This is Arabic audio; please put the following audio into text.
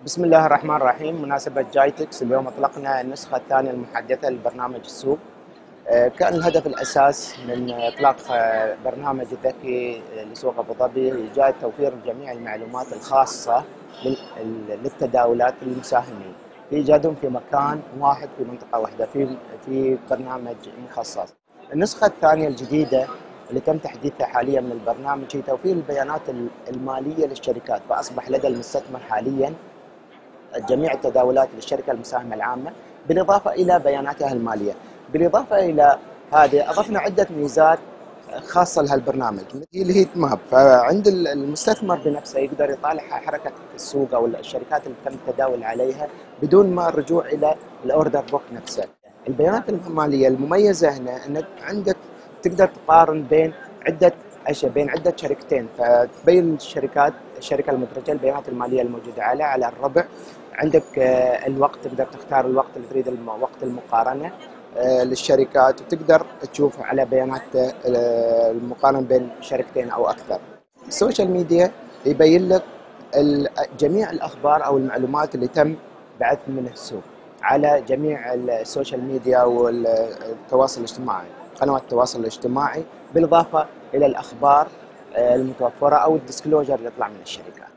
بسم الله الرحمن الرحيم. مناسبة جايتكس اليوم أطلقنا النسخة الثانية المحدثة لبرنامج السوق. كان الهدف الأساس من إطلاق برنامج الذكي لسوق أبو ظبي إيجاد توفير جميع المعلومات الخاصة للتداولات للمساهمين، إيجادهم في مكان واحد في منطقة واحدة في برنامج مخصص. النسخة الثانية الجديدة اللي تم تحديثها حاليا من البرنامج هي توفير البيانات المالية للشركات، فأصبح لدى المستثمر حاليا جميع التداولات للشركة المساهمة العامة بالإضافة إلى بياناتها المالية. بالإضافة إلى هذه أضفنا عدة ميزات خاصة لهالبرنامج اللي هي ماب، فعند المستثمر بنفسه يقدر يطالع حركة السوق أو الشركات اللي تم التداول عليها بدون ما الرجوع إلى الأوردر بوك نفسه. البيانات المالية المميزة هنا أنك عندك تقدر تقارن بين عدة شركتين، فتبين الشركة المدرجة البيانات المالية الموجودة على الربع. عندك الوقت، تقدر تختار الوقت اللي تريد وقت المقارنة للشركات، وتقدر تشوف على بيانات المقارنة بين شركتين أو أكثر. السوشيال ميديا يبين لك جميع الأخبار أو المعلومات اللي تم بعث من السوق على جميع السوشيال ميديا والتواصل الاجتماعي، قنوات التواصل الاجتماعي، بالإضافة إلى الأخبار المتوفرة أو الديسكلوجر اللي يطلع من الشركات.